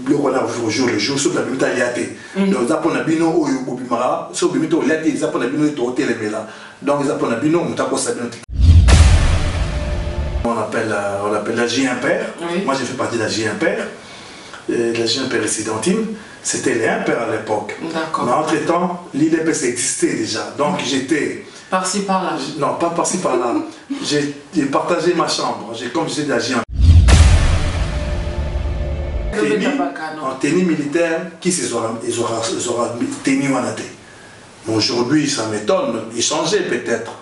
au jour le jour, sur la bimita liate. Donc, ça pour la bino ou bimara, sur bimito liate, ça pour la bino et toté les méla. Donc, ça pour la bino, on t'a pas sa on appelle la J impair. Moi, j'ai fait partie de la J impair. La J impair résidentime. C'était les impairs à l'époque. Mais entre-temps, l'IDPS existait déjà. Donc, j'étais... Par-ci, par-là. Non, pas par-ci, par-là. J'ai partagé ma chambre. Comme j'étais de la J impair. En tenue militaire, qui ils aura tenu en athée. Aujourd'hui, ça m'étonne, il changeait peut-être.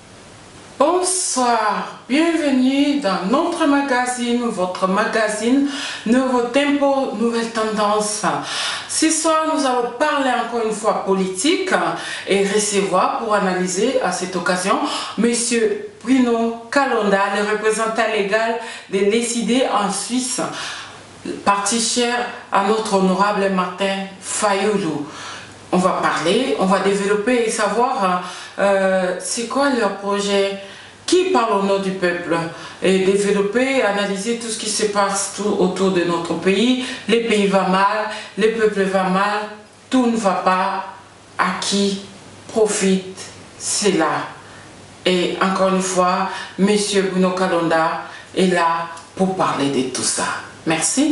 Bonsoir, bienvenue dans notre magazine, votre magazine, Nouveau Tempo, Nouvelle Tendance. Ce soir, nous allons parler encore une fois politique et recevoir pour analyser à cette occasion Monsieur Bruno Kalonda, le représentant légal de l'ESID en Suisse, parti cher à notre honorable Martin Fayoulou. On va parler, on va développer et savoir c'est quoi leur projet, qui parle au nom du peuple, et développer, analyser tout ce qui se passe tout autour de notre pays. Les pays vont mal, le peuple va mal, tout ne va pas. À qui profite cela? Et encore une fois, Monsieur Bruno Kalonda est là pour parler de tout ça. Merci.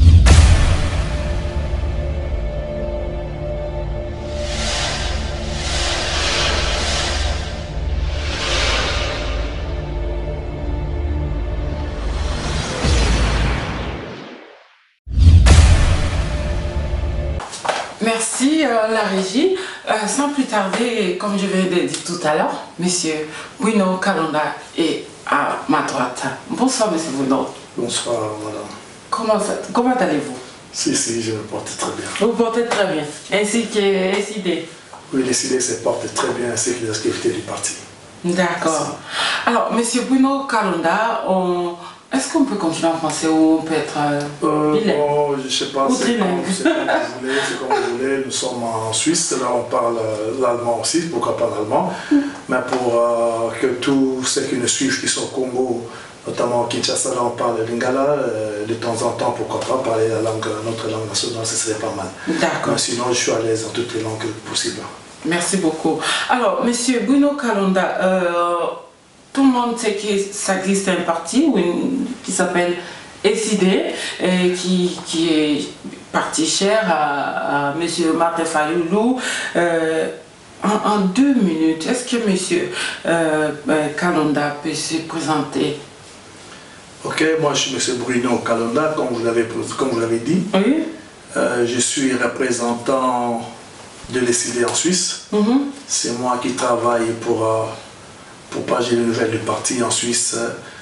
Merci la régie. Sans plus tarder, comme je l'ai dit tout à l'heure, Monsieur Bruno Kalonda est à ma droite. Bonsoir Monsieur Bruno. Bonsoir madame. Comment allez-vous? Si, je me porte très bien. Vous portez très bien, ainsi que l'ESID. Oui, l'ESID se porte très bien, ainsi que les activités du parti. D'accord. Alors, Monsieur Bruno Kalonda, est-ce qu'on peut continuer en français ou on peut être bilingue? Je ne sais pas, c'est comme vous voulez. Nous sommes en Suisse, là on parle l'allemand aussi, pourquoi pas l'allemand. Mais pour que tous ceux qui nous suivent, qui sont au Congo, notamment au Kinshasa, là on parle lingala, de temps en temps, pourquoi pas parler notre langue nationale, ce serait pas mal. D'accord. Sinon, je suis à l'aise dans toutes les langues possibles. Merci beaucoup. Alors, Monsieur Bruno Kalonda, tout le monde sait que ça existe un parti qui s'appelle ESID, qui est parti cher à M. Martin Fayoulou. En 2 minutes, est-ce que M. Kalonda peut se présenter? Ok, moi je suis M. Bruno Kalonda, comme vous l'avez dit. Oui. Je suis représentant de l'ESID en Suisse. C'est moi qui travaille pour propager les nouvelles du parti en Suisse.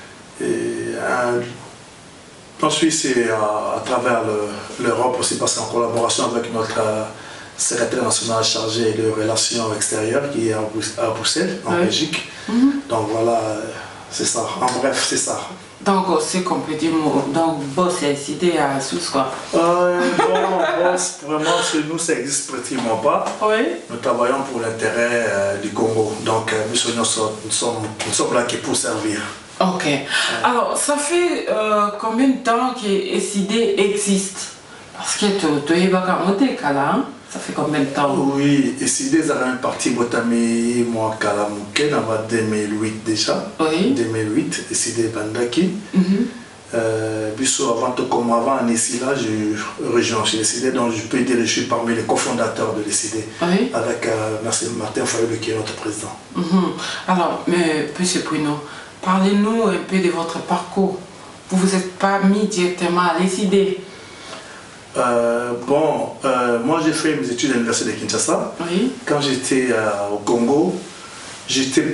En Suisse et à travers l'Europe aussi, parce qu'en collaboration avec notre secrétaire national chargé des relations extérieures qui est à Bruxelles, en Belgique. Donc voilà, c'est ça. En bref, c'est ça. Donc, c'est qu'on peut dire, donc, boss et ESID à Suisse, quoi. Bon, boss, vraiment, chez nous, ça n'existe pratiquement pas. Oui. Nous travaillons pour l'intérêt du Congo. Donc, nous sommes là pour servir. Ok. Alors, ça fait combien de temps que ESID existe? Parce que tu es là, ça fait combien de temps? Oui, ESID a un parti Botami, moi, Kalamouken, en 2008 déjà. Oui. 2008, ESID Bandaki. Avant de commencer en ESID, je rejoins chez l'ESID, donc je peux dire que je suis parmi les cofondateurs de l'ESID, avec Martin Fayoulou qui est notre président. Alors, M. Bruno, parlez-nous un peu de votre parcours. Vous ne vous êtes pas mis directement à l'ESID? Moi j'ai fait mes études à l'université de Kinshasa. Oui. Quand j'étais au Congo, j'étais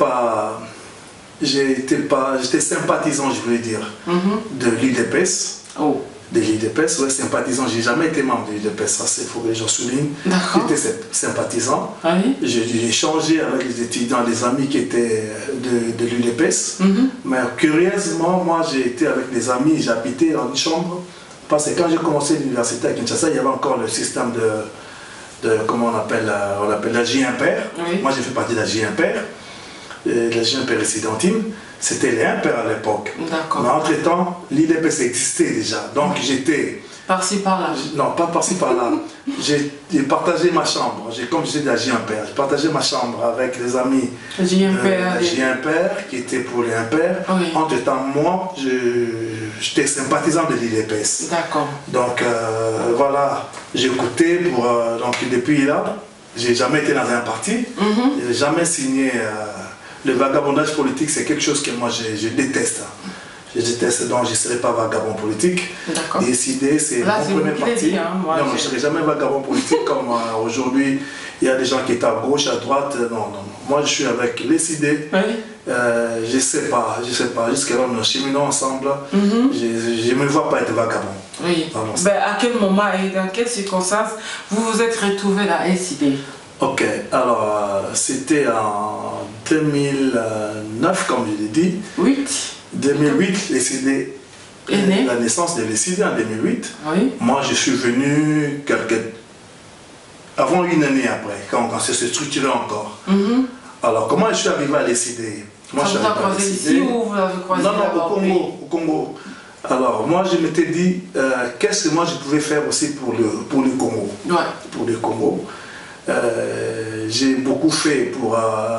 sympathisant, je voulais dire, de l'IDPS. Oh. De l'IDPS, ouais, sympathisant. J'ai jamais été membre de l'IDPS, ça il faut que les gens soulignent. J'étais sympathisant. Oui. J'ai échangé avec les étudiants, les amis qui étaient de l'IDPS. Mais curieusement, moi j'ai été avec des amis, j'habitais dans une chambre. Parce que quand j'ai commencé l'université à Kinshasa, il y avait encore le système comment on appelle la J impair. Oui. Moi j'ai fait partie de la J impair, la J impair résidentime. C'était les impairs à l'époque. Mais entre-temps, l'IDPS existait déjà. Donc j'étais Par-ci, par-là. Non, pas par-ci, par-là. J'ai partagé ma chambre. Comme je disais, j'ai un père. J'ai partagé ma chambre avec les amis. J'ai un père qui était pour les impairs. Oui. Entre-temps, moi, j'étais sympathisant de l'IDPS. D'accord. Donc, voilà, j'ai écouté donc, depuis là, j'ai jamais été dans un parti. Je n'ai jamais signé. Le vagabondage politique, c'est quelque chose que moi, je déteste. Je déteste, donc je ne serai pas vagabond politique. Décider, c'est mon premier parti. Non, je ne serai jamais vagabond politique comme aujourd'hui. Il y a des gens qui sont à gauche, à droite. Non. Moi, je suis avec les idées. Oui. Je ne sais pas. Jusqu'à là, nous cheminons ensemble. Je ne me vois pas être vagabond. Oui. À quel moment et dans quelles circonstances vous vous êtes retrouvé à SID? Ok, alors c'était en 2009, comme je l'ai dit. 2008, la naissance de l'ECD en 2008. Oui. Moi, je suis venu avant une année après, quand ça s'est structuré encore. Alors, comment je suis arrivé à l'ECD? Moi, je suis arrivé à l'ECD. Ou vous l'avez croisé au Congo. Alors, moi, je m'étais dit, qu'est-ce que moi je pouvais faire aussi pour le Congo? Pour le Congo. J'ai beaucoup fait pour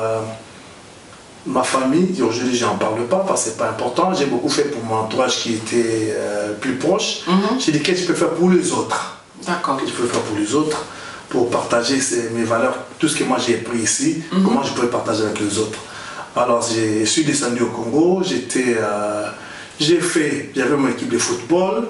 ma famille. Aujourd'hui, je n'en parle pas parce que ce n'est pas important. J'ai beaucoup fait pour mon entourage qui était plus proche. J'ai dit, qu'est-ce que je peux faire pour les autres? D'accord. Qu'est-ce que je peux faire pour les autres? Pour partager mes valeurs, tout ce que moi j'ai appris ici, comment je pourrais partager avec les autres. Alors, je suis descendu au Congo. J'avais mon équipe de football.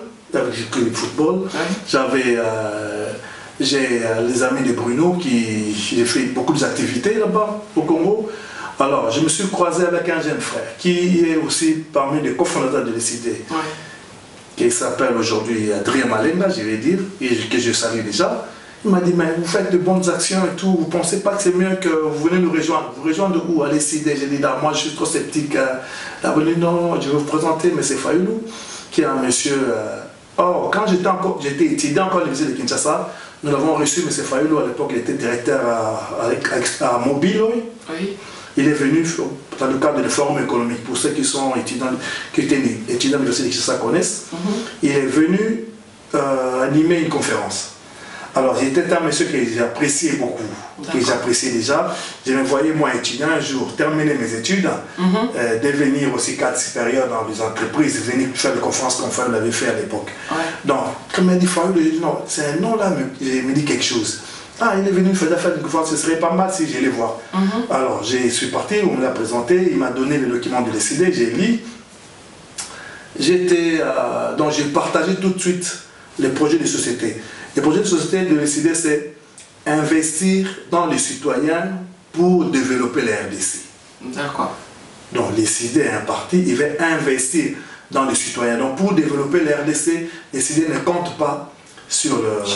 J'ai les amis de Bruno j'ai fait beaucoup d'activités là-bas au Congo. Alors, je me suis croisé avec un jeune frère qui est aussi parmi les cofondateurs de l'ECD, qui s'appelle aujourd'hui Adrien Malenga, je vais dire, et que je salue déjà. Il m'a dit, mais vous faites de bonnes actions et tout, vous ne pensez pas que c'est mieux que vous venez nous rejoindre? Vous rejoindre où? À l'ECD? J'ai dit, là, moi je suis trop sceptique. Là, non, je vais vous présenter, mais c'est Fayoulou, qui est un monsieur. Quand j'étais étudiant encore à l'université de Kinshasa, nous l'avons reçu, M. Fayoulou, à l'époque, il était directeur à Mobile. Oui. Il est venu dans le cadre de forums économiques. Pour ceux qui sont étudiants, qui étaient étudiants de l'université de Kinshasa connaissent, il est venu animer une conférence. Alors, j'étais un monsieur que j'appréciais beaucoup, que j'appréciais déjà. Je me voyais, moi, étudiant, un jour, terminer mes études, devenir aussi cadre supérieur dans les entreprises, venir faire des conférences comme Fayoulou l'avait fait à l'époque. Donc, quand il m'a dit Fayoulou, j'ai dit non, c'est un nom-là, il me dit quelque chose. Ah, il est venu faire une conférence, ce serait pas mal si j'allais voir. Alors, je suis parti, on me l'a présenté, il m'a donné les documents de l'ECD, j'ai lu. Donc, j'ai partagé tout de suite les projets de société. Les projets de société de l'ECD, c'est investir dans les citoyens pour développer la RDC. D'accord. Donc, l'ECD est un parti, il va investir dans les citoyens. Donc, pour développer la RDC, l'ECD ne compte pas sur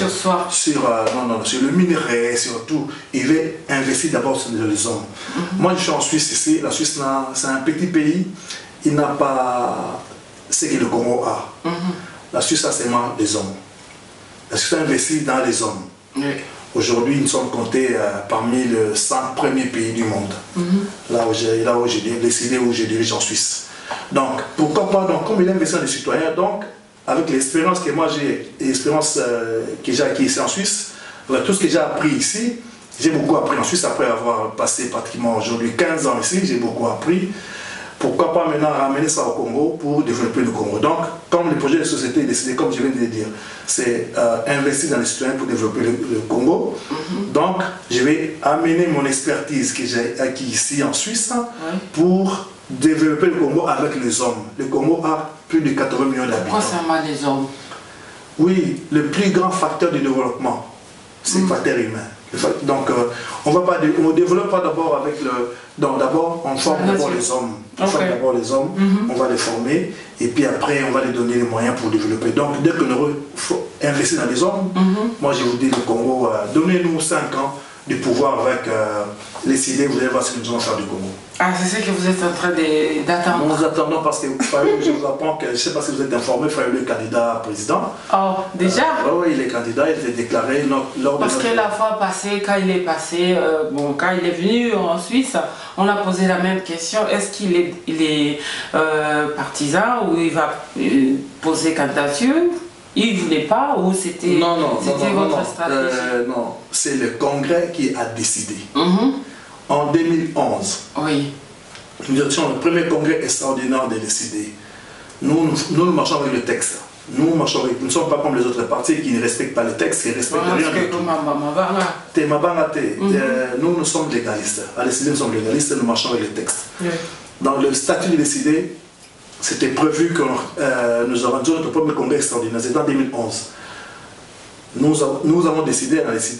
le minerai, sur tout. Il veut investir d'abord sur les hommes. Moi, je suis en Suisse ici. La Suisse, c'est un petit pays. Il n'a pas ce que le Congo a. La Suisse a seulement les hommes. La Suisse investit dans les hommes. Aujourd'hui, nous sommes comptés parmi les 100 premiers pays du monde. Là où j'ai décidé, où je dirige en Suisse. Donc, pourquoi pas, donc, comme il investit dans les citoyens, donc, avec l'expérience que moi j'ai, l'expérience que j'ai acquise ici en Suisse, avec tout ce que j'ai appris ici, j'ai beaucoup appris en Suisse après avoir passé pratiquement aujourd'hui 15 ans ici, j'ai beaucoup appris. Pourquoi pas maintenant ramener ça au Congo pour développer le Congo? Donc, comme le projet de société est décidé, comme je viens de le dire, c'est investir dans les citoyens pour développer le Congo. Donc, je vais amener mon expertise que j'ai acquise ici en Suisse pour développer le Congo avec les hommes. Le Congo a plus de 80 millions d'habitants. Concernant les hommes? Oui, le plus grand facteur de développement, c'est le facteur humain. Donc, on ne développe pas d'abord avec le... Donc d'abord, on forme d'abord les hommes. On forme d'abord les hommes, on va les former, et puis après, on va les donner les moyens pour développer. Donc, dès qu'on aura investi dans les hommes, moi je vous dis, le Congo, donnez-nous 5 ans de pouvoir avec les idées, vous allez voir ce que nous allons faire du Congo. Ah, c'est ce que vous êtes en train d'attendre. Nous attendons parce que je vous apprends que, je ne sais pas si vous êtes informé, Fayoulou est candidat à président. Oh, déjà? Oui, il est candidat, il était déclaré lors de... Parce que la fois passée, quand il est passé, quand il est venu en Suisse, on a posé la même question. Est-ce qu'il est partisan ou il va poser candidature? Il ne voulait pas ou c'était votre stratégie? Non, c'est le Congrès qui a décidé. En 2011, nous étions le premier Congrès extraordinaire de décider. Nous marchons avec le texte. Nous ne sommes pas comme les autres partis qui ne respectent pas les textes, qui ne respectent rien du tout. Nous sommes légalistes. À décider, nous sommes légalistes et nous marchons avec les textes. Dans le statut de décider, c'était prévu que nous aurons notre premier congrès extraordinaire. C'était en 2011. Nous avons décidé,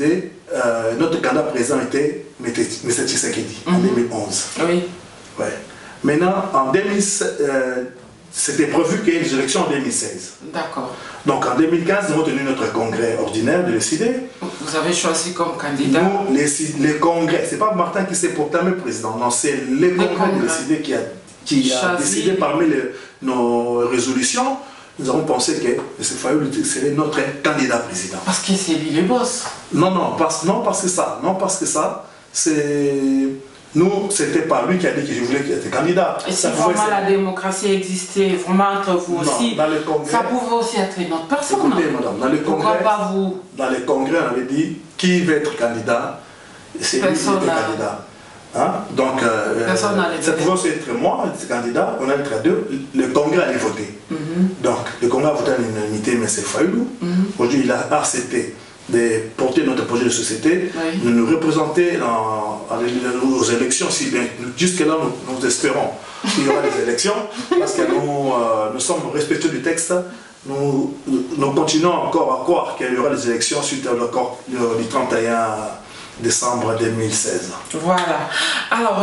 notre candidat président était M. Tshisekedi en 2011. Oui. Ouais. Maintenant, en 2016, c'était prévu qu'il y ait des élections en 2016. D'accord. Donc en 2015, nous avons tenu notre congrès ordinaire de décider. Vous avez choisi comme candidat? Nous, les congrès, c'est pas Martin qui s'est proclamé président, non, c'est les congrès de décider qui a décidé parmi nos résolutions. Nous avons pensé que M. Fayulu serait notre candidat président. Parce que c'est lui le boss? Non, parce que ça, c'est... Nous, c'était pas lui qui a dit que je voulais être candidat. Et si vraiment la démocratie existait vraiment entre vous aussi, ça pouvait aussi être une autre personne. Écoutez, madame, dans le congrès, pourquoi pas vous? Dans le congrès, on avait dit qui veut être candidat, c'est lui qui était candidat. Hein? Donc, ça pouvait aussi être moi, être candidat, on allait être à deux, le congrès allait voter. Donc, le congrès a voté à l'unanimité, M. Fayulu. Aujourd'hui, il a accepté de porter notre projet de société, de nous représenter aux élections, si bien jusque-là nous espérons qu'il y aura des élections, parce que nous sommes respectueux du texte, nous continuons encore à croire qu'il y aura des élections suite à l'accord du 31 décembre 2016. Voilà. Alors,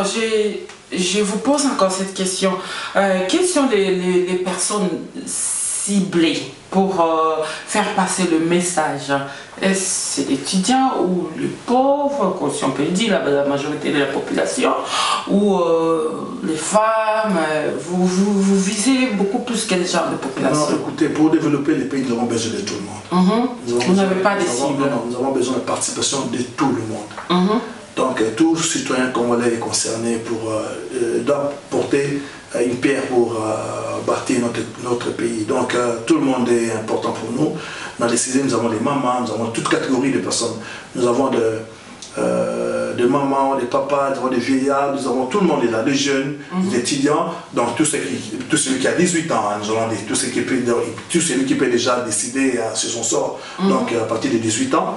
je vous pose encore cette question. Quelles sont les personnes ciblées pour faire passer le message? Est-ce c'est l'étudiant ou le pauvre, si on peut le dire, la majorité de la population, ou les femmes? Vous visez beaucoup plus quel genre de population? Non, écoutez, pour développer les pays, nous avons besoin de tout le monde. Vous n'avez pas des cibles? Non, nous avons besoin de participation de tout le monde. Donc, tout citoyen congolais est concerné doit porter une pierre pour bâtir notre pays. Donc, tout le monde est important pour nous. Dans les cités, nous avons des mamans, nous avons toute catégorie de personnes. Nous avons des mamans, des papas, nous avons des vieillards, nous avons tout le monde est là, des jeunes, des étudiants, donc tout celui qui a 18 ans, nous avons tout celui qui peut déjà décider sur son sort, donc à partir de 18 ans,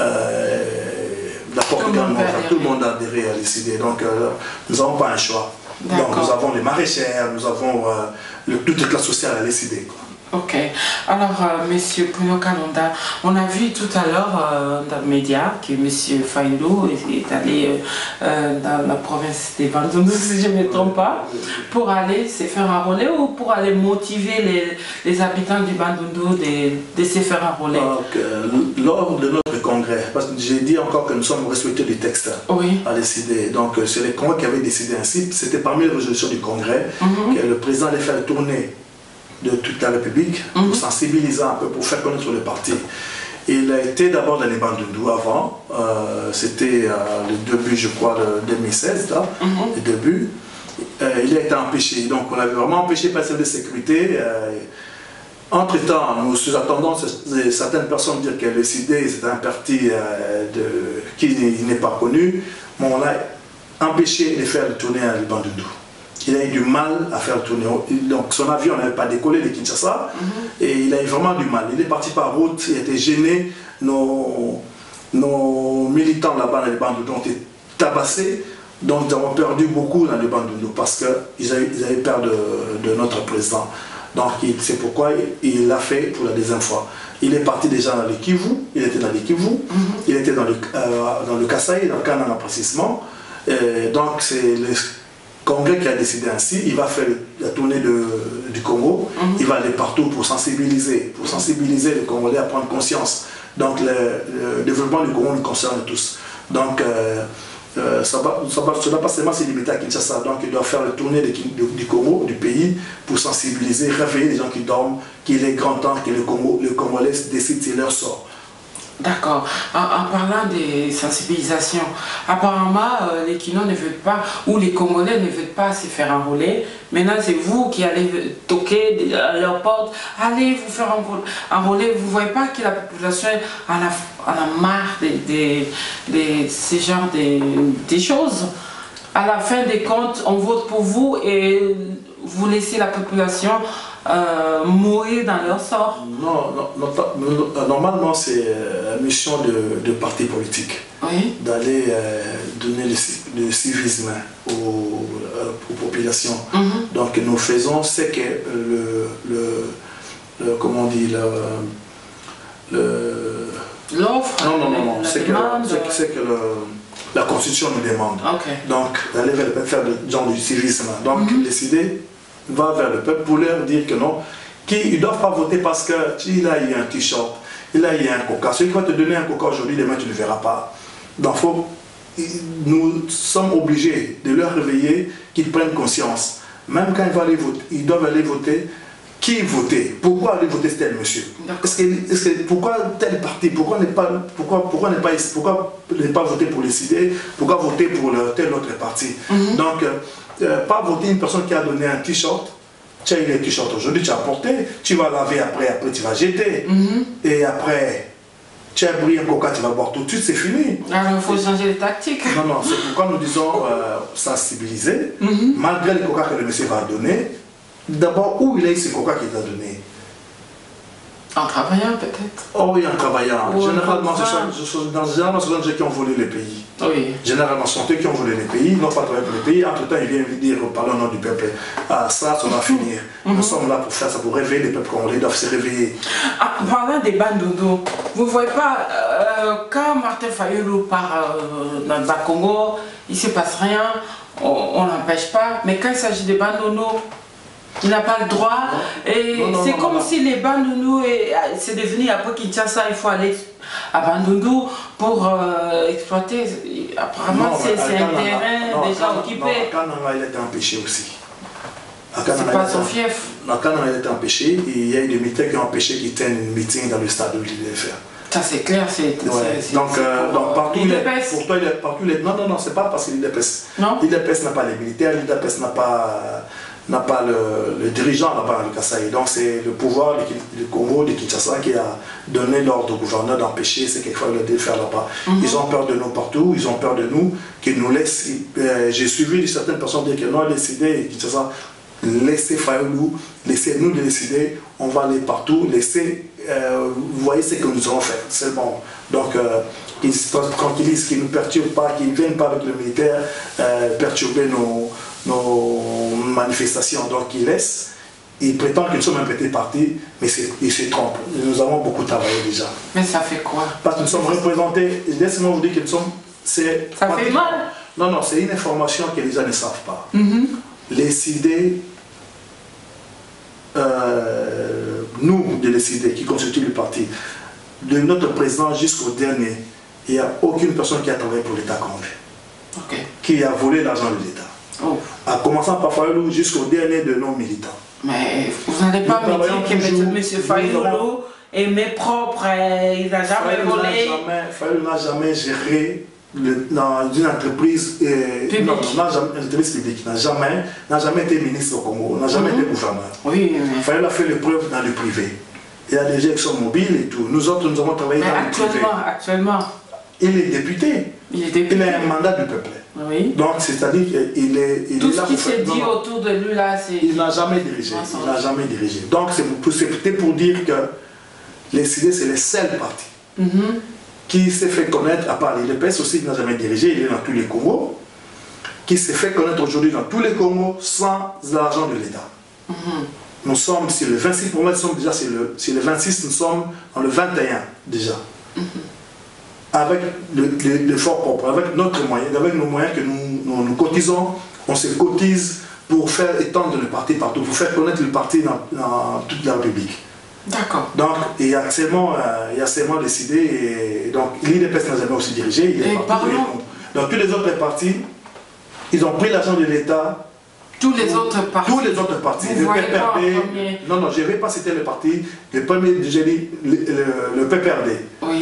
tout le monde a adhéré à décider, donc nous n'avons pas un choix. Donc nous avons les maraîchères, nous avles toutes les classes sociales à décider. Ok. Alors, Monsieur Bruno Kalonda, on a vu tout à l'heure dans le média que Monsieur Fayulu est allé dans la province des Bandundu, si je ne me trompe pas, pour aller se faire enrôler ou pour aller motiver les habitants du Bandundu de se faire enrôler. Lors de notre congrès, parce que j'ai dit encore que nous sommes respectueux du texte à décider. Donc, c'est les congrès qui avaient décidé ainsi. C'était parmi les résolutions du congrès que le président allait faire tourner de toute la République pour sensibiliser un peu, pour faire connaître le parti. Il a été d'abord dans les Bandundu avant, c'était le début, je crois, de 2016, là, le début. Il a été empêché, donc on avait vraiment empêché passer de sécurité. Entre-temps, nous sous-attendons certaines personnes dire que le CID c'est un parti qui n'est pas connu, mais on a empêché de faire le tournée à Bandundu. Il a eu du mal à faire le tournée. Donc son avion n'avait pas décollé de Kinshasa et il a eu vraiment du mal. Il est parti par route, il était gêné. Nos militants là-bas dans les Bandundu ont été tabassés. Donc nous avons perdu beaucoup dans les Bandundu parce qu'ils avaient peur de notre président. Donc c'est pourquoi il l'a fait pour la deuxième fois. Il est parti déjà dans le Kivu, il était dans le Kivu, il était dans le Kasaï, dans le Canada précisément. Donc c'est le Congrès qui a décidé ainsi, il va faire la tournée du Congo, il va aller partout pour sensibiliser les Congolais à prendre conscience. Donc le développement du Congo nous concerne tous. Donc cela pas seulement se limiter à Kinshasa, donc il doit faire la tournée du Congo, du pays, pour sensibiliser, réveiller les gens qui dorment, qu'il est grand temps que le Congolais décide leur sort. D'accord. En parlant des sensibilisations, apparemment les Kinois ne veulent pas, ou les Congolais ne veulent pas se faire enrôler. Maintenant, c'est vous qui allez toquer à leur porte, allez vous faire enrôler. Vous ne voyez pas que la population en a marre de ce genre de choses. À la fin des comptes, on vote pour vous et vous laissez la population mourir dans leur sort. Non, normalement c'est la mission de partis politiques, oui, d'aller donner le civisme aux populations. Donc nous faisons ce que comment on dit, l'offre, c'est que la Constitution nous demande. Donc d'aller faire le genre du civisme. Donc décider va vers le peuple pour leur dire que non, qu'ils ne doivent pas voter parce qu'il a eu un t-shirt, il a eu un coca. Celui qui va te donner un coca aujourd'hui, demain tu ne le verras pas. Donc nous sommes obligés de leur réveiller, qu'ils prennent conscience. Même quand ils doivent aller voter, qui voter? Pourquoi aller voter tel monsieur? Pourquoi tel parti? Pourquoi ne pas voter pour les idées? Pourquoi voter pour tel autre parti? Donc, pas voter une personne qui a donné un t-shirt. Tu as eu les t-shirts aujourd'hui, tu as porté, tu vas laver après tu vas jeter. Et après, tu as pris un coca, tu vas boire tout de suite, c'est fini. Alors il faut changer de tactique. Non, c'est pourquoi nous disons sensibiliser, malgré le coca que le monsieur va donner. D'abord, où il a eu ce coca qu'il t'a donné? En travaillant peut-être. Oh oui, en travaillant. Généralement, ce sont des gens qui ont volé le pays. Oui. Généralement, ce sont eux qui ont volé le pays, ils n'ont pas travaillé pour le pays. Entre-temps, ils viennent dire, parler au nom du peuple. Ah, ça va finir. Nous sommes là pour faire ça, pour réveiller les peuples congolais, ils doivent se réveiller. En parlant des bandoudos, vous ne voyez pas, quand Martin Fayulu part dans le Bas-Congo, il ne se passe rien, on n'empêche pas, mais quand il s'agit des bandoudos, il n'a pas le droit. Et c'est comme si les Bandundu, c'est devenu après Kinshasa, il faut aller à Bandundu pour exploiter. Apparemment, c'est un terrain déjà occupé. Kananga, il a été empêché aussi. C'est pas son fief. Kananga, il a été empêché. Et il y a eu des militaires qui ont empêché qu'ils tiennent une meeting dans le stade où il devait faire. Ça c'est clair, donc partout les non, c'est pas parce que l'IDPS. L'IDPS n'a pas les militaires, l'IDPS n'a pas le dirigeant là-bas à Kasaï. Donc c'est le pouvoir du Congo, de Kinshasa, qui a donné l'ordre au gouverneur d'empêcher ce qu'il fallait faire là-bas. Ils ont peur de nous partout, ils ont peur de nous, qu'ils nous laissent. J'ai suivi certaines personnes dire que non, décider, Kinshasa, laissez Fayulu, laissez-nous décider, on va aller partout, laissez, vous voyez ce que nous allons faire, c'est bon. Donc qu'ils se tranquillisent, qu'ils ne nous perturbent pas, qu'ils ne viennent pas avec le militaire perturber nos manifestations. Donc ils laissent, ils prétendent que nous sommes un petit parti, mais ils se trompent. Nous avons beaucoup travaillé déjà. Mais ça fait quoi? Parce que nous sommes représentés, laissez-moi vous dire que nous sommes... Ça fait mal? Non, c'est une information que les gens ne savent pas. Les idées, nous, les idées qui constituent le parti, de notre président jusqu'au dernier, il n'y a aucune personne qui a travaillé pour l'État congolais, qui a volé l'argent de l'État. En commençant par Fayulu jusqu'au dernier de nos militants. Mais vous n'allez pas me dire que M. Fayulu est mes propres, il n'a jamais volé. Fayulu n'a jamais géré dans une entreprise publique. N'a jamais été ministre au Congo, n'a jamais été gouverneur. Fayulu a fait l'épreuve dans le privé. Il y a des gens qui sont mobiles et tout. Nous autres, nous avons travaillé dans le privé. Actuellement, il est député. Il a un mandat du peuple. Donc, c'est-à-dire qu'il est... Tout ce qui s'est dit autour de lui là, c'est... Il n'a jamais dirigé. Il n'a jamais dirigé. Donc, c'était pour dire que les idées, c'est les seuls partis qui s'est fait connaître, à part l'IDPS aussi, il n'a jamais dirigé, il est dans tous les Congos, qui s'est fait connaître aujourd'hui dans tous les Congos sans l'argent de l'État. Nous sommes sur le 26, pour moi, nous sommes déjà sur le 26, nous sommes dans le 21 déjà. Avec l'effort propre, avec notre moyen, avec nos moyens que nous cotisons, on se cotise pour faire étendre le parti partout, pour faire connaître le parti dans toute la République. D'accord. Donc, il y a seulement décidé, et donc l'IDPS n'a jamais aussi dirigé, il est parti. Donc, tous les autres partis, ils ont pris l'argent de l'État. Tous les autres partis. Tous les autres partis. Le PPRD. Non, je ne vais pas citer le parti. Le premier, j'ai dit le PPRD. Oui.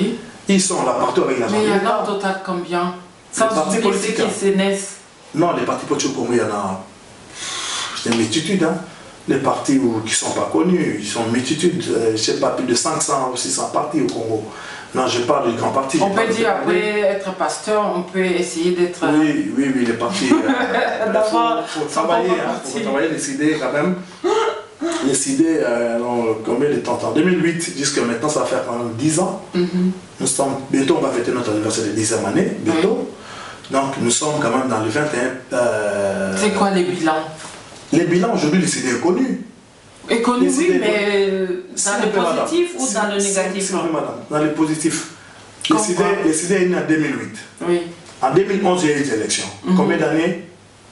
Ils sont là partout avec l'argent. Mais il y en a au total combien? Sans oublier ceux qui se naissent. Non, les partis politiques au Congo, il y en a. C'est une multitude. Hein. Les partis qui ne sont pas connus, ils sont une multitude. Je ne sais pas, plus de 500 ou 600 partis au Congo. Non, je parle des grands partis. On peut dire, après être pasteur, on peut essayer d'être... Oui, les partis. Il faut travailler, il faut travailler, décider quand même. Décider combien de temps? En 2008, jusqu'à maintenant, ça va faire quand même 10 ans. Nous sommes, bientôt, on va fêter notre anniversaire de 10e année, bientôt. Donc, nous sommes quand même dans le 21... C'est quoi les bilans? Les bilans, aujourd'hui, les CD est connu. Est connu, oui, mais dans le positif ou dans le négatif? Dans le positif. Les CD est né en 2008. Oui. En 2011, il y a eu des élections. Combien d'années?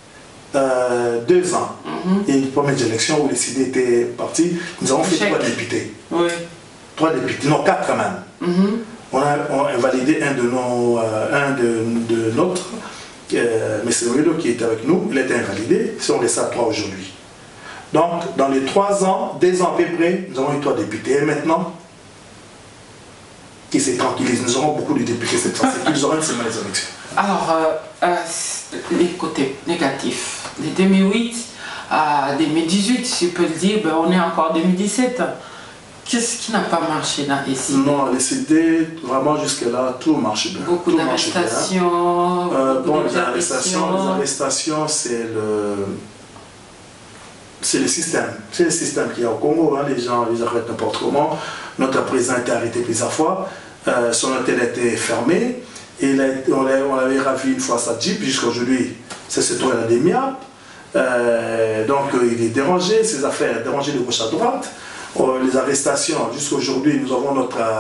2 ans. Il y a eu une première élection où les CD étaient partis. Nous avons fait 3 députés. Oui. 3 députés, non 4 quand même. On a invalidé un de notre, M. Oyedo qui était avec nous, il a été invalidé, si on laisse à 3 aujourd'hui. Donc, dans les 3 ans, 2 ans à peu près, nous avons eu 3 députés. Et maintenant, qui s'est tranquillisé, nous aurons beaucoup de députés cette fois-ci, qu'ils auront seulement les élections. Alors, les côtés négatifs, de 2008 à 2018, si je peux le dire, ben, on est encore en 2017. Qu'est-ce qui n'a pas marché là ici? Non, les CD, vraiment jusque-là, tout marche bien. Beaucoup d'arrestations. Bon, les arrestations, c'est le système. C'est le système qu'il y a au Congo. Hein. Les gens les arrêtent n'importe comment. Notre président a été arrêté plusieurs fois. Son hôtel a été fermé. Et on l'avait ravi une fois sa Jeep. Jusqu'à aujourd'hui, ça se trouve à la Démia. Donc il est dérangé, ses affaires dérangées de gauche à droite. Les arrestations, jusqu'à aujourd'hui, nous avons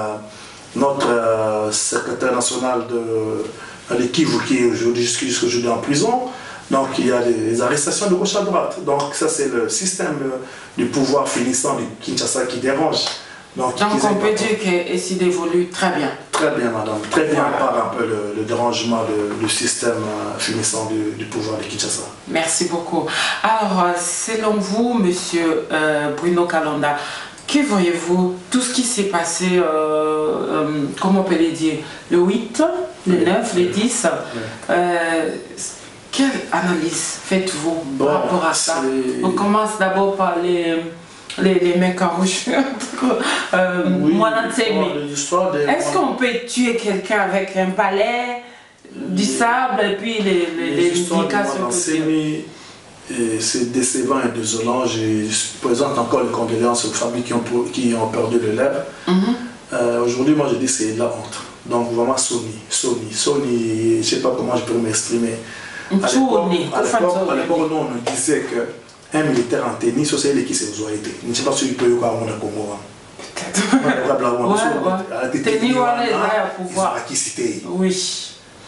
notre secrétaire national de l'équipe qui est jusqu'à aujourd'hui en prison. Donc il y a des arrestations de gauche à droite. Donc ça c'est le système du pouvoir finissant du Kinshasa qui dérange. Donc on peut dire que SID évolue très bien. Très bien madame, très bien par un peu le dérangement du système finissant du pouvoir de Kinshasa. Merci beaucoup. Alors selon vous, monsieur Bruno Kalonda, que voyez-vous, tout ce qui s'est passé, comment on peut le dire, le 8, le 9, le 10, quelle analyse faites-vous par rapport à ça? On commence d'abord par les mecs en rouge. Est-ce qu'on peut tuer quelqu'un avec un balai, du sable et puis les indications? C'est décevant et désolant. Je présente encore les condoléances aux familles qui ont perdu le lèvre. Aujourd'hui, moi je dis c'est de la honte. Donc vraiment Sony, je ne sais pas comment je peux m'exprimer. À l'époque, nous on nous disait qu'un militaire en tennis, c'est lui qui s'est besoin été. Je ne sais pas si il peut y avoir au Congo. Peut-être. Tennis, ils ont acquis cité. Oui.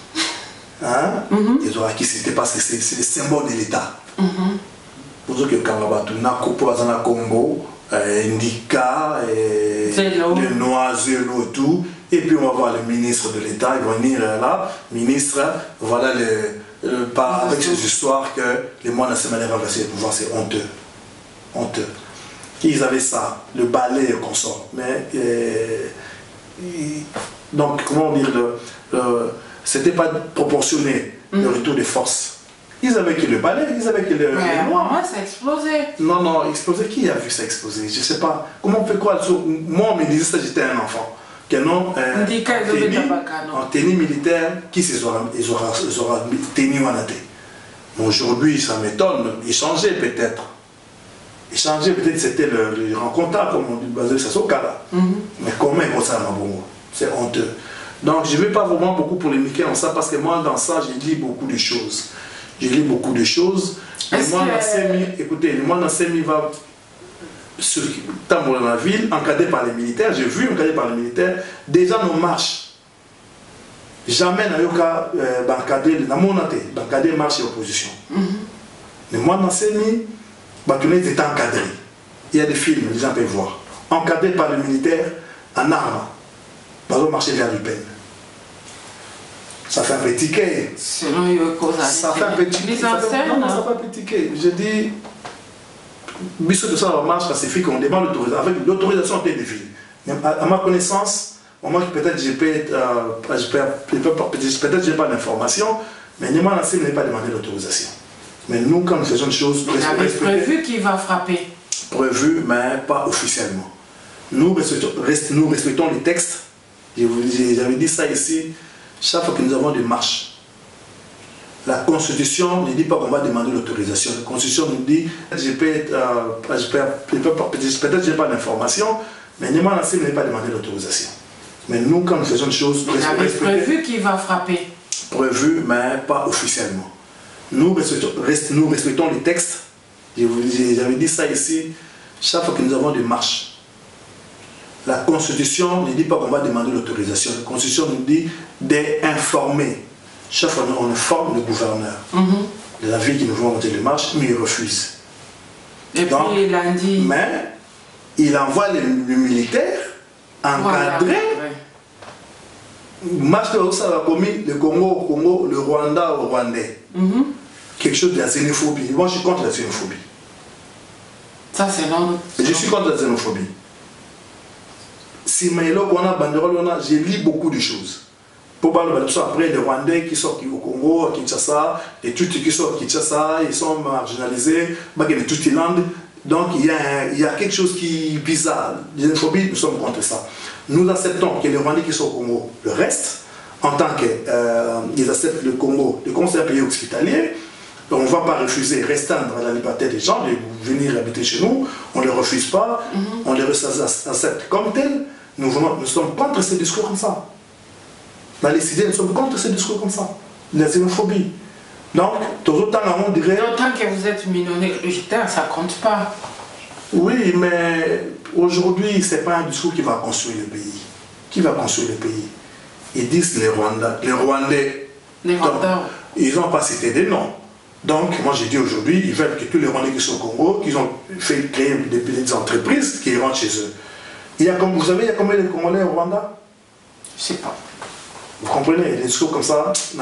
Ils ont acquis cité parce que c'est le symbole de l'État. Pour ceux qui ont na coupe dans Congo, Indika, le Noiselo et tout. Et puis on va voir le ministre de l'État, il va venir là, ministre, voilà avec ces histoires que les mois nationaux avaient renversé le pouvoir, c'est honteux. Honteux. Ils avaient ça, le balai et consort. Mais, donc, comment dire, c'était pas proportionné, le retour des forces. Ils avaient que le balai, ils avaient que le noir. Moi, ça a explosé. Non, explosé. Qui a vu ça exploser? Je ne sais pas. Comment on fait quoi? Moi, on me disait ça, j'étais un enfant. En tenue militaire, qui ils aura tenu en athée. Mais aujourd'hui, ça m'étonne. Ils changeaient peut-être. C'était le rencontre, comme on dit, basé sur ce cas-là. Mais comment ils font ça dans Bongo? C'est honteux. Donc, je ne vais pas vraiment beaucoup polémiquer en ça, parce que moi, dans ça, j'ai lu beaucoup de choses. Et moi, écoutez, le mois d'Ansemi va sur dans la ville, encadré par les militaires. J'ai vu encadré par les militaires. Déjà, nos marches. Jamais n'a eu qu'à encadrer marche et opposition. Le mois d'Ansemi, ils étaient encadrés. Il y a des films, les gens peuvent voir. Encadré par les militaires en armes. Ils ont marché vers l'Upen. Ça fait un peu ticket. Selon ça fait un peu ticket. Ça fait un peu ticket. Je dis, Bissot de ça, la marche pacifique, on demande l'autorisation. Avec l'autorisation des villes. À ma connaissance, Moi, peut-être j'ai pas d'informations, mais Nima Nassim n'a pas demandé l'autorisation. Mais nous, quand nous faisons des choses... Vous avez prévu qu'il va frapper? Prévu, mais pas officiellement. Nous respectons les textes. J'avais dit ça ici, chaque fois que nous avons des marches. La Constitution ne dit pas qu'on va demander l'autorisation. La Constitution nous dit, peut-être j'ai pas d'informations, mais Nima Nassim n'a pas demandé l'autorisation. Mais nous, quand nous faisons des choses... Vous avez prévu qu'il va frapper? Prévu, mais pas officiellement. Nous respectons les textes. J'avais dit ça ici, chaque fois que nous avons des marches. La Constitution ne dit pas qu'on va demander l'autorisation. La Constitution nous dit d'informer. Chaque fois on informe le gouverneur de la ville qui nous vont monter les marches, mais il refuse. Et donc, puis lundi... Mais il envoie le militaire encadré. Marche que ça a commis le Congo au Congo, le Rwanda au Rwandais. Quelque chose de la xénophobie. Moi, je suis contre la xénophobie. Ça, c'est non. Je suis contre la xénophobie. Si Maïlo, on a banderole, j'ai lu beaucoup de choses. Pour parler après, les Rwandais qui sont au Congo, à Kinshasa, les Tutsis qui sont à Kinshasa, ils sont marginalisés, les Tutilandes. Donc, il y a quelque chose qui est bizarre. La xénophobie, nous sommes contre ça. Nous acceptons que les Rwandais qui sont au Congo, le reste, en tant qu'ils acceptent le Congo, c'est un pays hospitalier, on ne va pas refuser, restreindre la liberté des gens de venir habiter chez nous, on ne les refuse pas, on les accepte comme tels. Nous sommes contre ces discours comme ça. Dans les idées, nous sommes contre ces discours comme ça. La xénophobie. Donc, autant on dirait... Autant que vous êtes minoritaire, ça ne compte pas. Oui, mais aujourd'hui, ce n'est pas un discours qui va construire le pays. Qui va construire le pays? Ils disent les Rwandais. Les Rwandais. Ils n'ont pas cité des noms. Donc, moi j'ai dit aujourd'hui, ils veulent que tous les Rwandais qui sont au Congo, qu'ils ont fait créer des petites entreprises qui rentrent chez eux. Vous savez, il y a combien de Congolais au Rwanda? Je ne sais pas. Vous comprenez, les discours comme ça, qu'il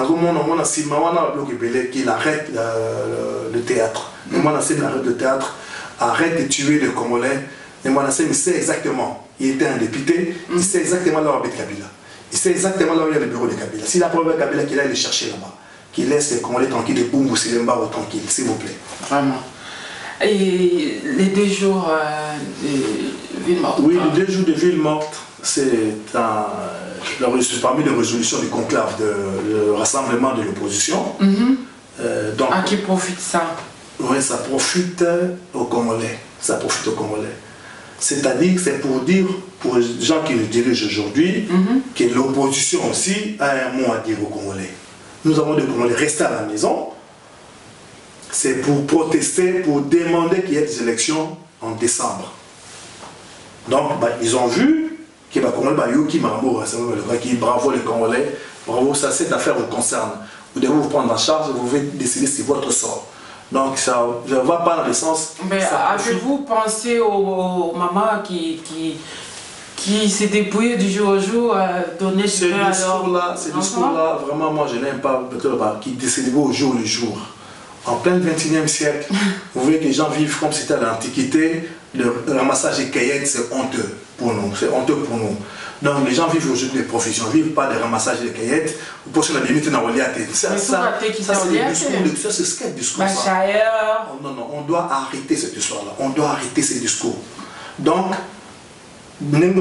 arrête le théâtre. Il arrête le théâtre, arrête de tuer les Congolais. Il sait exactement, il était un député, il sait exactement là où habite Kabila. Il sait exactement là où il y a le bureau de Kabila. S'il a problème avec Kabila, qu'il aille les chercher là-bas. Qu'il laisse les Congolais tranquilles, les Boumou Silemba tranquilles, s'il vous plaît. Vraiment. Et les 2 jours de ville morte? Oui, les 2 jours de ville morte, c'est parmi les résolutions du conclave, le rassemblement de l'opposition. À qui profite ça? Oui, ça profite aux Congolais. Ça profite aux Congolais. C'est-à-dire, c'est pour dire, pour les gens qui le dirigent aujourd'hui, que l'opposition aussi a un mot à dire aux Congolais. Nous avons des Congolais restés à la maison. C'est pour protester, pour demander qu'il y ait des élections en décembre. Donc, ils ont vu que les Congolais, bravo les Congolais, bravo, ça, cette affaire vous concerne. Vous devez vous prendre en charge, vous devez décider si votre sort. Donc, ça ne va pas dans le sens... Mais avez-vous pensé aux mamans qui s'est dépouillé du jour au jour, donner ce discours-là, vraiment, moi, je n'aime pas, qui décide au jour le jour. En plein 21e siècle, vous voyez que les gens vivent comme si c'était à l'Antiquité, le ramassage des caillettes, c'est honteux pour nous, c'est honteux pour nous. Donc les gens vivent aujourd'hui des professions, ne vivent pas des ramassages de caillettes, ou pour ce qu'on a limité dans le ça c'est ce qu'est le discours. Non, non, on doit arrêter cette histoire-là, on doit arrêter ces discours. Donc, donc,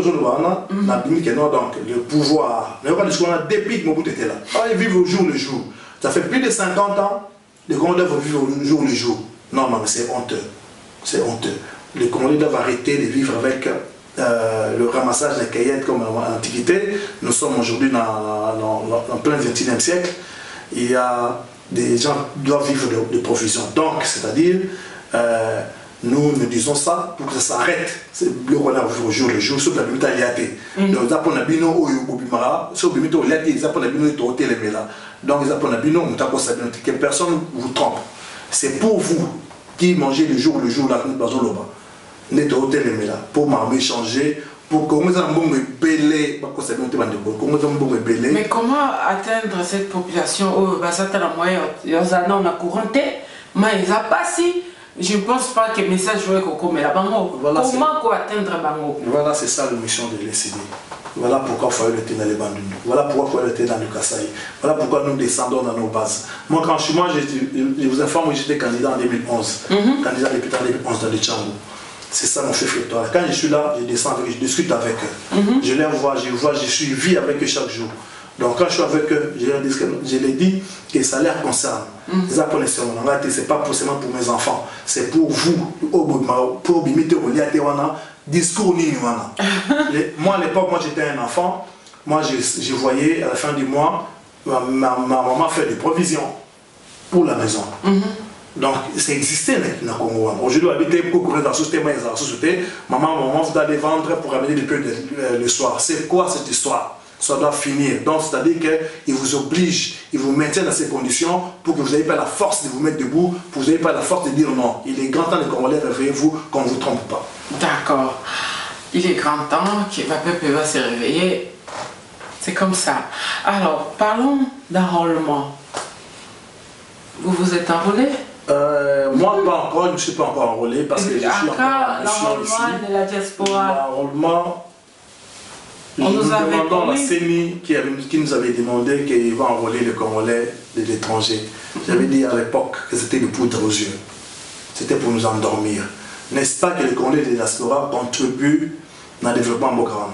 le pouvoir, depuis que Mobutu était là, ils vivent au jour le jour. Ça fait plus de 50 ans, les Congolais doivent vivre au jour le jour. Non, non, mais c'est honteux. C'est honteux. Les Congolais doivent arrêter de vivre avec le ramassage des caillettes comme en Antiquité. Nous sommes aujourd'hui en plein 21e siècle. Il y a des gens qui doivent vivre de provisions. Donc, c'est-à-dire, nous disons ça pour que ça s'arrête. C'est le Rwanda au jour le jour, sauf la limite à l'IAT. Donc, ils apprennent à bino au Yubimara, sauf la limite à l'IAT, ils apprennent à bino au Télémela. Donc, ils apprennent à bino, que personne vous trompe. C'est pour vous qui mangez le jour là, pour m'armer changer, pour que vous mais comment atteindre cette population au Basata mais ils a pas si. Je ne pense pas que le message soit comme la bango. Comment atteindre bango? Voilà, c'est ça la mission de l'ECD. Voilà pourquoi il faut être dans les Bandundu. Voilà pourquoi il faut être dans le Kasaï. Voilà pourquoi nous descendons dans nos bases. Moi, quand je suis, je vous informe que j'étais candidat en 2011. Candidat député en 2011 dans le Tchangou. C'est ça mon chef électoral. Quand je suis là, je descends avec eux, je discute avec eux. Je les vois, je suis avec eux chaque jour. Donc quand je suis avec eux, je les dis que ça leur concerne. Ce n'est pas forcément pour mes enfants, c'est pour vous, pour imiter au discours. Moi à l'époque, j'étais un enfant, moi je voyais à la fin du mois, ma maman fait des provisions pour la maison. Donc ça existait dans le Congo. Aujourd'hui, habiter pour courir dans la société, maman vous allez vendre pour amener des peu le soir. C'est quoi cette histoire? Ça doit finir. Donc, c'est-à-dire qu'il vous oblige, il vous maintient dans ces conditions pour que vous n'ayez pas la force de vous mettre debout, pour que vous n'ayez pas la force de dire non. Il est grand temps de Congolais, réveillez-vous, qu'on ne vous trompe pas. D'accord. Il est grand temps que le peuple va se réveiller. C'est comme ça. Alors, parlons d'enrôlement. Vous vous êtes enrôlé? Moi, pas encore, je ne suis pas encore enrôlé parce que je suis encore l'enrôlement de la diaspora. L'enrôlement. Nous demandons à la CENI qui nous avait demandé qu'il va enrôler les Congolais de l'étranger. J'avais dit à l'époque que c'était de poudre aux yeux. C'était pour nous endormir. N'est-ce pas que les Congolais de la diaspora contribuent dans le développement Bokarama?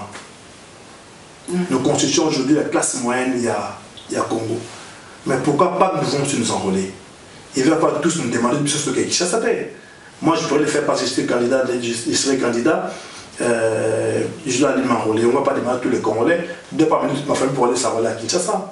Nous constituons aujourd'hui la classe moyenne, il y a Congo. Mais pourquoi pas nous vont nous enrôler? Ils ne veulent pas tous nous demander de ce que ça paye. Moi, je pourrais le faire parce que je serais candidat. Je dois aller m'enrôler. On ne va pas demander à tous les Congolais de pas venir toute ma famille pour aller s'enrôler à Kinshasa.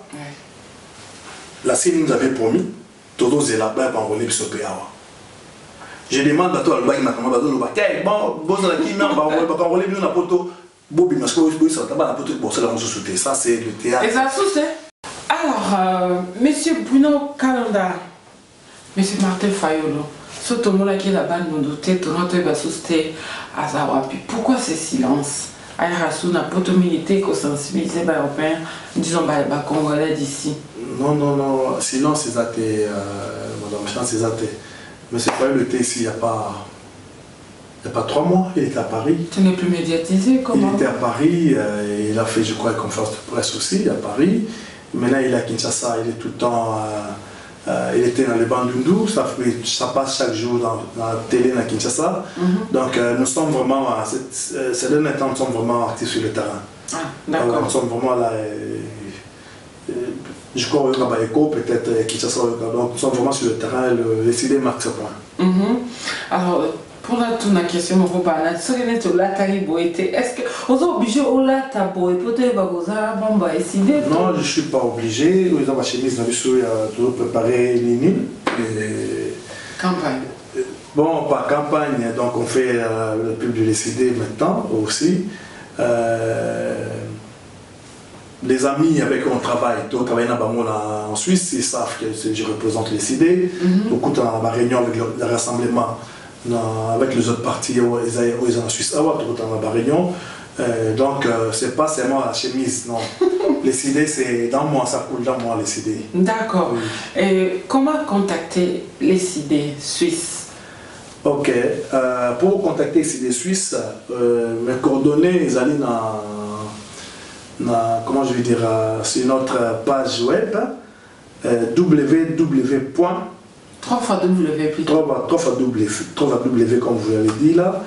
La CENI nous avait promis, Todo Zelaba va enrôler sur Péawa. Je demande à toi, le bain m'a commandé le baquet. Bon, bon, ça qui m'a enrôlé, nous, on a poto. Bobi, mais ce que ça va pour ça, on se sauter. Ça, c'est le théâtre. Exactement. Alors, monsieur Bruno Kalanda, monsieur Martin Fayolo, surtout moi qui la bande nous douter, tout notre basouste à Zawapi. Pourquoi ce silence? Ayarasu n'a pas de milité qu'au sensibiliser les Européens, disons les Congolais d'ici. Non, silence c'est athée, madame Chance c'est athée. Mais c'est pas le thé ici, il n'y a pas 3 mois, il était à Paris. Tu n'es plus médiatisé, comment? Il était à Paris, il a fait, je crois, une conférence de presse aussi à Paris. Maintenant il est à Kinshasa, il est tout le temps. Il était dans les Bandundu, ça passe chaque jour dans la télé à Kinshasa. Donc nous sommes vraiment, ces derniers temps, nous sommes vraiment actifs sur le terrain. Ah, d'accord. Nous sommes vraiment là, je crois au Kabaïko, peut-être Kinshasa, donc nous sommes vraiment sur le terrain, les idées marquent ce point. Alors, pour la question, est-ce que vous êtes obligé de Non, je ne suis pas obligé. Vous avez ma chemise, il y a toujours préparé l'INU. Campagne. Bon, pas campagne, donc on fait le pub de l'ECD maintenant aussi. Les amis avec qui on travaille, en Suisse, ils savent que je représente l'ECD. Beaucoup dans la réunion avec le rassemblement. Avec les autres partis, ils sont en Suisse, dans la réunion. Donc, c'est pas seulement la chemise, non. Les idées, c'est dans moi, ça coule dans moi, les idées. D'accord. Oui. Et comment contacter les idées suisses? Ok. Pour contacter les idées suisses, mes coordonnées, ils allaient comment je vais dire, sur notre page web, www. 3 fois W plutôt. 3 fois W, comme vous l'avez dit là,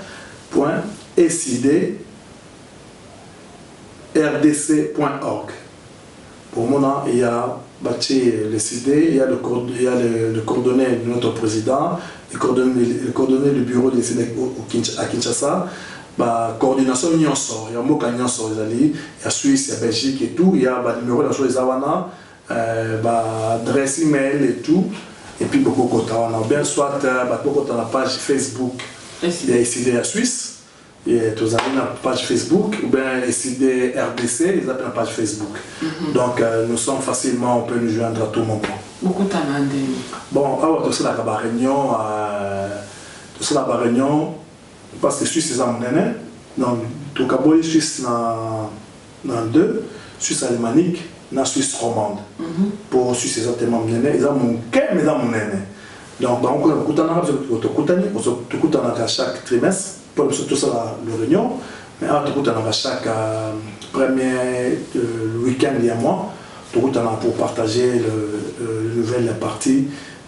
.rdc.org. Pour moi, il y a les CD, il y a le coordonnées de notre président, les coordonnées du bureau des CD à Kinshasa, coordination Union sort, il y a Moka Union sort, il y a Suisse, il y a Belgique et tout, il y a le numéro de la chose Awana, adresse email et tout. Et puis beaucoup de on a bien soit beaucoup dans la page Facebook il y a ici la Suisse et tous avez la page Facebook ou bien ici des RDC ils appellent la page Facebook. Donc nous sommes facilement, on peut nous joindre à tout moment. Beaucoup de bon alors tout ça la réunion parce que Suisse c'est mon aîné donc tout cas Suisse dans 2 Suisse alémanique na Suisse romande. Pour Suisse exactement ils ont mon cœur mais dans mon aîné. Donc on a chaque trimestre pour tout ça la réunion Mais tout le monde, chaque premier week-end il y a mois, tout le monde pour partager le nouvel parti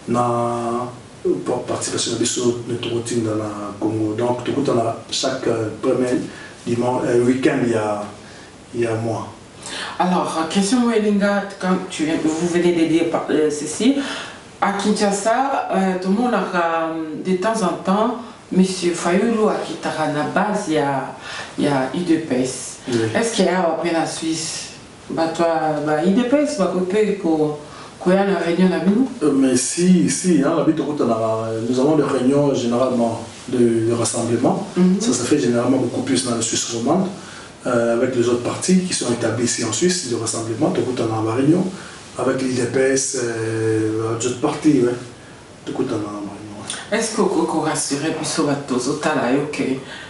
pour participation de notre routine dans le Congo. Donc tout le monde, chaque premier dimanche, week-end il y a mois. Alors, question Elinga, quand vous venez de dire ceci, à Kinshasa, tout le monde a de temps en temps, M. Fayulu a quitté la base, il y a IDPS. Oui. Est-ce qu'il y a après la Suisse, IDPS, il y a une réunion là-bas? Mais si, nous avons des réunions généralement de rassemblement. Ça se fait généralement beaucoup plus dans la Suisse romande. Avec les autres partis qui sont établis ici en Suisse, de rassemblement, tout le monde en réunion, avec l'IDPS, d'autres partis, ouais. Tout le monde en réunion. Est-ce que vous rassurez plus sur votre travail que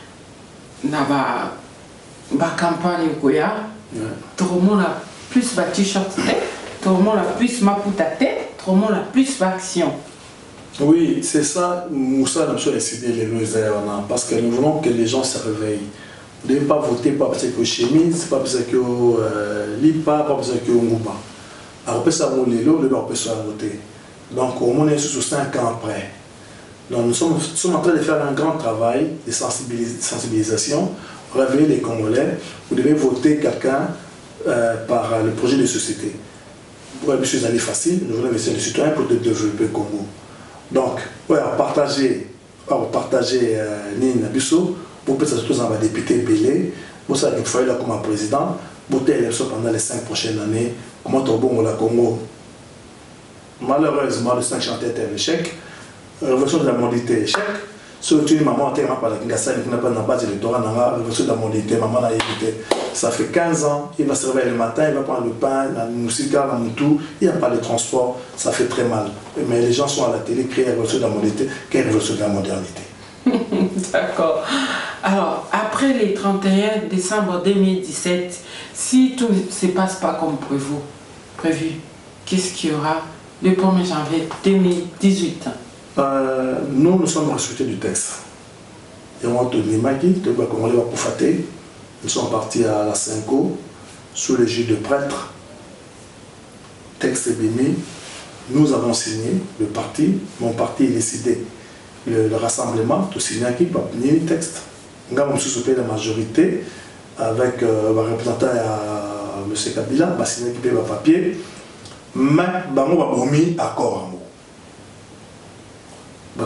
la campagne, tout le monde a plus de t-shirt, tout le monde a plus de maputa, tout le monde a plus d'action? Oui, c'est ça, Moussa a décidé les lois parce que nous voulons que les gens se réveillent. Vous ne devez pas voter pas parce que chemise, pas parce que lipa, pas parce que ngouba. Alors, ça va les lots, on peut voter. Donc, au moins, sur 5 ans après. Donc, nous sommes en train de faire un grand travail de sensibilisation, réveiller les Congolais. Vous devez voter quelqu'un par le projet de société. Pour les aller facile, nous voulons investir les citoyens pour développer le Congo. Donc, ouais, partager Nina Bissot. Pour que ça se trouve dans le député Belé, pour ça qu'il faut là comme président, pour l'élection pendant les 5 prochaines années, comment on bon la Congo. Malheureusement, le 5 chantiers était un échec. La révolution de la mondialité est échec. Surtout, maman a été par la Kinshasa, qui n'a pas de base électorale, la révolution de la mondialité, maman a évité. Ça fait 15 ans, il va se réveiller le matin, il va prendre le pain, la moussika, la moutou, il n'y a pas de transport, ça fait très mal. Mais les gens sont à la télé, créent la révolution de la mondialité, qui est la révolution de la modernité. D'accord. Alors, après les 31 décembre 2017, si tout ne se passe pas comme prévu, qu'est-ce qu'il y aura le 1er janvier 2018? Nous sommes respectés du texte. Et on a tenu Maki, nous sommes partis à la Cinco, sous l'égide de prêtres. Texte est béni. Nous avons signé le parti. Mon parti est décidé. Le rassemblement, tout signé qui peut venir le texte. Nous avons soutenu la majorité avec le représentant M. Kabila, qui a signé le papier. Mais nous avons mis accord. Mais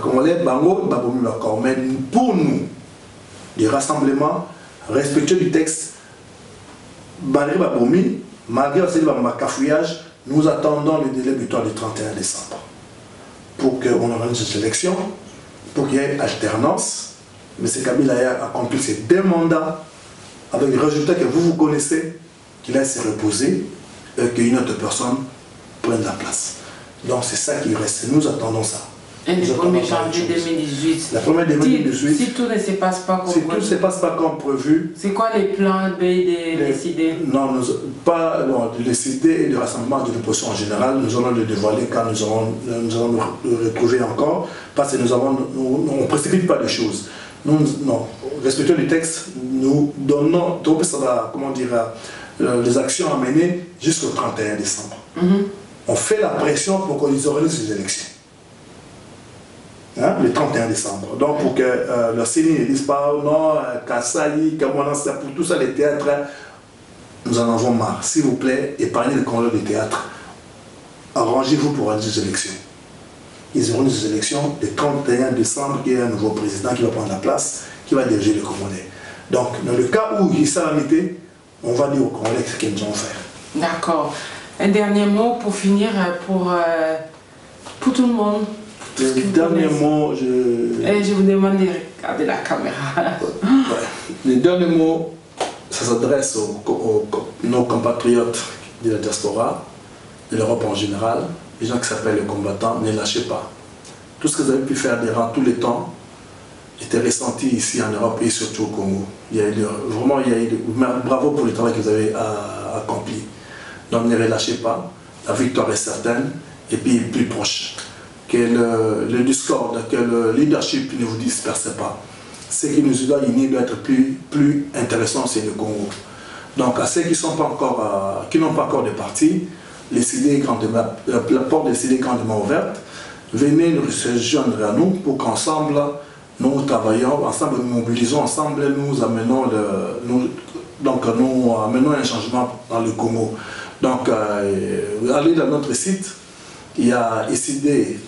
pour nous, les rassemblements respectueux du texte, malgré le cafouillage, nous attendons le délai butoir du 31 décembre pour qu'on organise cette élection, pour qu'il y ait alternance. M. Kabila a accompli ses 2 mandats avec les résultats que vous connaissez, qu'il aille se reposer et qu'une autre personne prenne la place. Donc c'est ça qui reste. Nous attendons ça. Et le 1er janvier 2018. La première 2018. Si tout ne se passe pas comme prévu. Si tout ne se passe pas comme prévu. C'est quoi les plans B décidés? Non, les idées et le rassemblement de l'opposition en général, nous allons le dévoiler quand nous allons le retrouver encore, parce que on ne précipite pas les choses. Non, respectons le texte, nous donnons, les actions à mener jusqu'au 31 décembre. On fait la pression pour qu'on organise les élections. Le 31 décembre. Donc pour que le CENI ne dise pas non, Kassai, Kamonansa, pour tout ça, les théâtres, nous en avons marre. S'il vous plaît, épargnez le contrôle des théâtres. Arrangez-vous pour organiser des élections. Ils auront des élections le 31 décembre, il y a un nouveau président qui va prendre la place, qui va diriger le Congolais. Donc, dans le cas où il s'est limité, on va dire au Congolais ce qu'ils nous ont fait. D'accord. Un dernier mot pour finir, pour tout le monde. Le dernier mot, je vous demande de regarder la caméra. Le dernier mot, ça s'adresse nos compatriotes de la diaspora, de l'Europe en général, les gens qui s'appellent les combattants, ne lâchez pas. Tout ce que vous avez pu faire durant tout le temps était ressenti ici en Europe et surtout au Congo. Bravo pour le travail que vous avez accompli. Donc ne relâchez pas, la victoire est certaine et puis plus proche. Que le discorde, que le leadership ne vous disperse pas. ce qui nous doit unir doit être plus intéressant, c'est le Congo. Donc à ceux qui n'ont pas encore de parti, la porte des idées est grandement ouverte. Venez nous rejoindre à nous pour qu'ensemble nous travaillons, ensemble nous mobilisons, ensemble nous amenons un changement dans le Congo. Donc allez dans notre site, il y a ICD,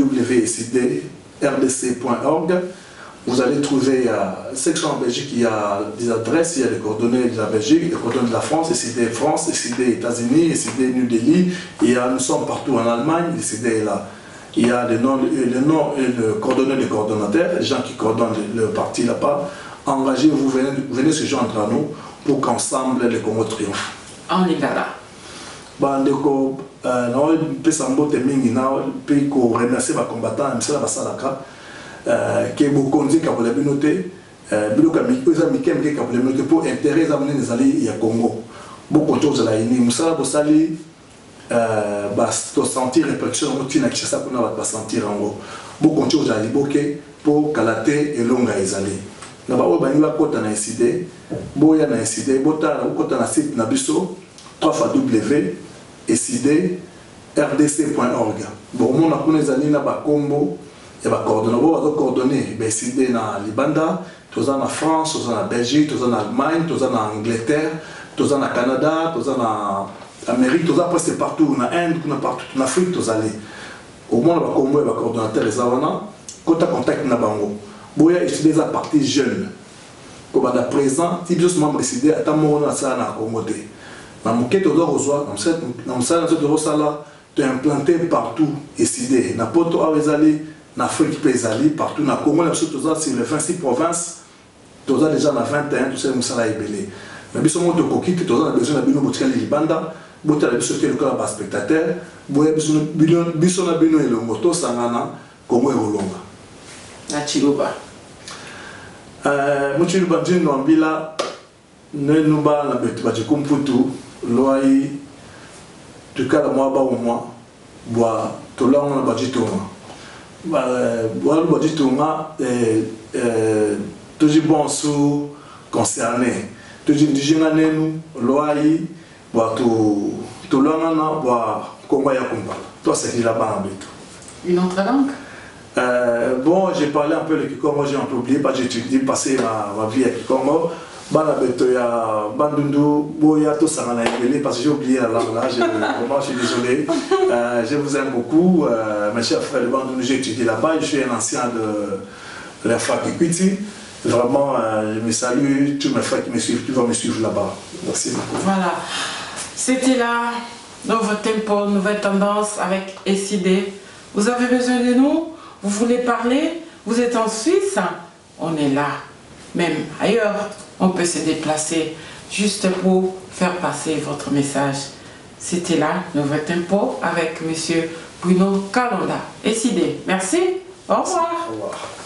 www.rdc.org. Vous allez trouver, section en Belgique, il y a des adresses, il y a les coordonnées de la Belgique, les coordonnées de la France, ICD France, ICD États-Unis, ICD New Delhi. Nous sommes partout en Allemagne, ICD est là. Il y a les noms et les coordonnées des coordonnateurs, les gens qui coordonnent le parti là-bas. Engagez-vous, venez se joindre à nous pour qu'ensemble le Congo triomphe. En Lingala. Bandeko, nous avons remercier les combattants, qui est beaucoup de pour intérêt les alliés au Congo. Beaucoup de choses là, nous sentir répression, nous sentir beaucoup de choses pour Kalaté et Longa Ezali. Nous avons décidé, boya na décidé, bota na site na biso www.rdc.org. Bon, on a connu les na ba combo. Il y a des coordonnées, décidé dans Libanda, tous en France, tous en Belgique, tous en Allemagne, tous en Angleterre, tous en Canada, tous en Amérique, tous en presque partout, en Inde, partout, en Afrique, tous allés. Au moins, il y a des coordonnateurs, les Awana, quand tu as contact na bango. Il y a des partis jeunes. Comme à présent, si vous avez décidé, à ta mort, ça na Congoté. Dans mon quête, tu es implanté partout, décidé. Na poto awezali. En Afrique, partout, dans le Congo, sur les 26 provinces, tous déjà dans 21, tout ça, nous sommes ébélés. Mais si on a besoin de besoin de Libanda, si on a besoin de spectateurs, si on a besoin de moto, Sangana, Congo et Rolonga. Nachiluba. Mochiluba, Djinn, Nwambila, Nenuba, la Betubadji Kumputu, Loaï, Tukala Mwaba ou moi, Bois, Tola, on a Badji Touma. Toujours bon sous concerné toujours nous loyer tout toi c'est là-bas une autre langue. Bon, j'ai parlé un peu le Kikongo, j'ai un peu oublié parce que j'ai passé ma vie à Kikongo. Parce que j'ai oublié la langue là, je suis désolé. Je vous aime beaucoup. Mes chers frères de Bandundu, j'ai étudié là-bas. Je suis un ancien de la fac Equity. Vraiment, je me salue tous mes frères qui me suivent, qui vont me suivre là-bas. Merci beaucoup. Voilà. C'était là, nouveau tempo, nouvelle tendance avec SID. Vous avez besoin de nous? Vous voulez parler? Vous êtes en Suisse? On est là. Même ailleurs, on peut se déplacer juste pour faire passer votre message. C'était là, Nouveau Tempo avec M. Bruno Kalonda. SID. Merci. Au revoir. Au revoir.